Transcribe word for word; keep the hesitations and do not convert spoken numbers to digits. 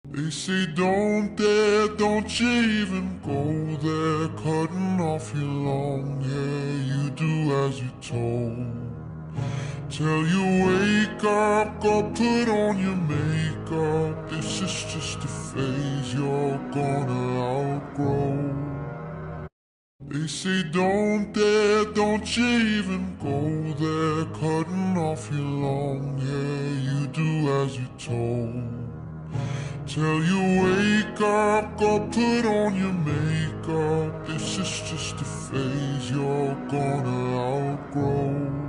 They say don't dare, don't you even go there, cutting off your long hair, you do as you're told. Tell you wake up, go put on your makeup, this is just a phase you're gonna outgrow. They say don't dare, don't you even go there, cutting off your long hair, you do as you're told. Tell you wake up, go put on your makeup, this is just a phase you're gonna outgrow.